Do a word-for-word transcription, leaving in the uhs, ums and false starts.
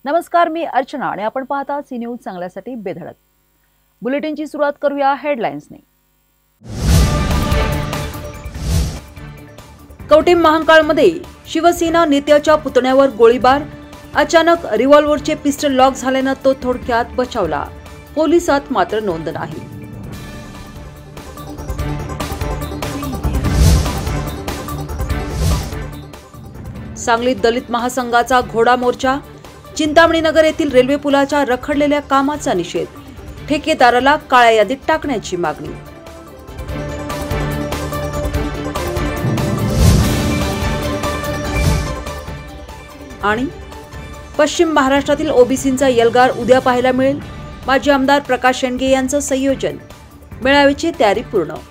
नमस्कार, मी अर्चना आणि आपण पाहता सी न्यूज चांगल्यासाठी बेधडक. बुलेटिनची सुरुवात करूया हेडलाईन्सने. कवठे महांकाळमध्ये शिवसेना नेत्याच्या पुतण्यावर गोळीबार. अचानक रिव्हॉल्व्हरचे पिस्टल लॉक झाल्यानं तो थोडक्यात बचावला. पोलिसात मात्र नोंद नाही. सांगलीत दलित महासंघाचा घोडा मोर्चा. चिंतामणी नगर येथील रेल्वे पुलाच्या रखडलेल्या कामाचा निषेध. ठेकेदाराला काळ्या यादीत टाकण्याची मागणी. आणि पश्चिम महाराष्ट्रातील ओबीसींचा यलगार उद्या पाहायला मिळेल. माजी आमदार प्रकाश शेंडगे यांचं संयोजन. मेळाव्याची तयारी पूर्ण.